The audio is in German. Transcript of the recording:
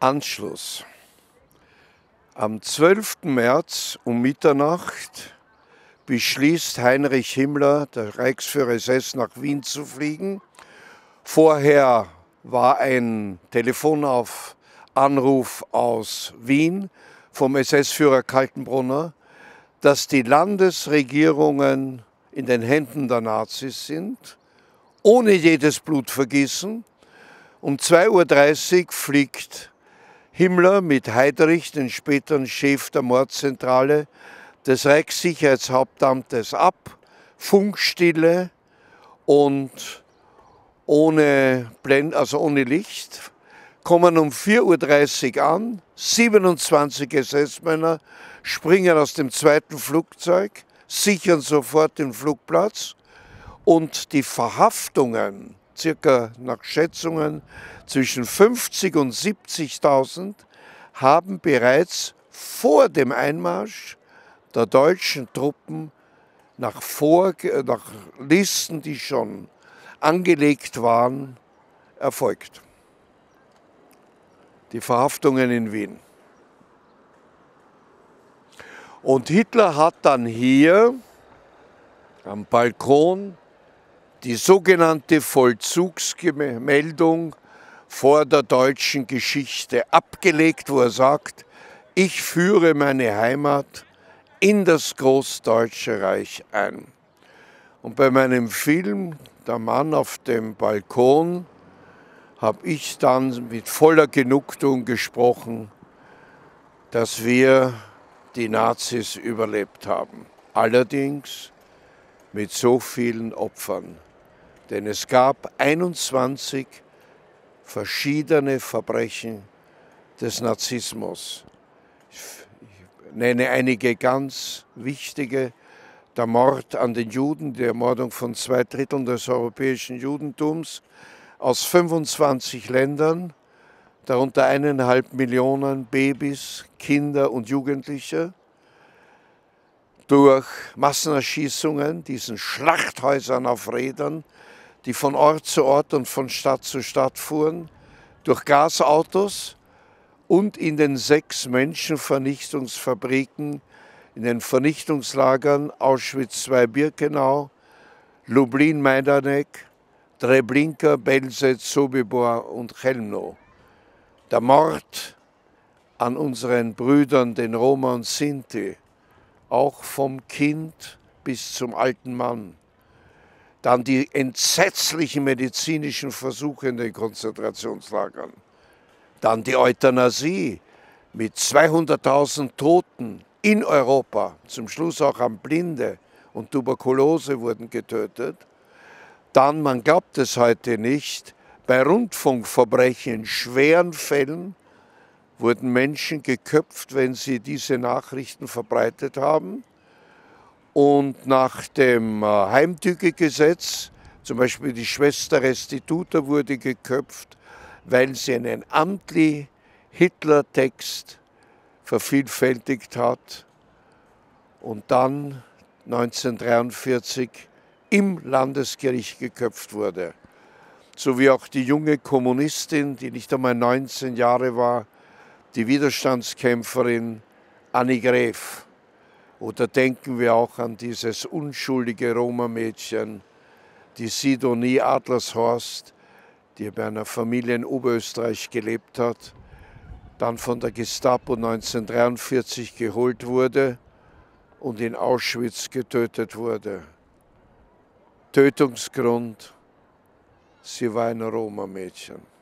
Anschluss. Am 12. März um Mitternacht beschließt Heinrich Himmler, der Reichsführer SS, nach Wien zu fliegen. Vorher war ein Telefonanruf aus Wien vom SS-Führer Kaltenbrunner, dass die Landesregierungen in den Händen der Nazis sind, ohne jedes Blutvergießen. Um 2:30 Uhr fliegt Himmler mit Heiderich, den späteren Chef der Mordzentrale des Reichssicherheitshauptamtes, ab. Funkstille und ohne Licht. Kommen um 4:30 Uhr an, 27 SS-Männer springen aus dem zweiten Flugzeug, sichern sofort den Flugplatz und die Verhaftungen, circa nach Schätzungen zwischen 50.000 und 70.000, haben bereits vor dem Einmarsch der deutschen Truppen nach Listen, die schon angelegt waren, erfolgt. Die Verhaftungen in Wien. Und Hitler hat dann hier am Balkon die sogenannte Vollzugsmeldung vor der deutschen Geschichte abgelegt, wo er sagt, ich führe meine Heimat in das Großdeutsche Reich ein. Und bei meinem Film Der Mann auf dem Balkon habe ich dann mit voller Genugtuung gesprochen, dass wir die Nazis überlebt haben. Allerdings mit so vielen Opfern. Denn es gab 21 verschiedene Verbrechen des Nazismus. Ich nenne einige ganz wichtige. Der Mord an den Juden, die Ermordung von 2/3 des europäischen Judentums aus 25 Ländern, darunter 1,5 Millionen Babys, Kinder und Jugendliche, durch Massenerschießungen, diesen Schlachthäusern auf Rädern, die von Ort zu Ort und von Stadt zu Stadt fuhren, durch Gasautos und in den 6 Menschenvernichtungsfabriken, in den Vernichtungslagern Auschwitz II-Birkenau, Lublin-Majdanek, Treblinka, Belzec, Sobibor und Chelmno. Der Mord an unseren Brüdern, den Roma und Sinti, auch vom Kind bis zum alten Mann. Dann die entsetzlichen medizinischen Versuche in den Konzentrationslagern. Dann die Euthanasie mit 200.000 Toten in Europa. Zum Schluss auch an Blinde und Tuberkulose wurden getötet. Dann, man glaubt es heute nicht, bei Rundfunkverbrechen in schweren Fällen wurden Menschen geköpft, wenn sie diese Nachrichten verbreitet haben. Und nach dem Heimtücke-Gesetz, zum Beispiel die Schwester Restituta wurde geköpft, weil sie einen Anti-Hitler-Text vervielfältigt hat und dann 1943 im Landesgericht geköpft wurde. So wie auch die junge Kommunistin, die nicht einmal 19 Jahre war, die Widerstandskämpferin Annie Gräf. Oder denken wir auch an dieses unschuldige Roma-Mädchen, die Sidonie Adlershorst, die bei einer Familie in Oberösterreich gelebt hat, dann von der Gestapo 1943 geholt wurde und in Auschwitz getötet wurde. Tötungsgrund, sie war ein Roma-Mädchen.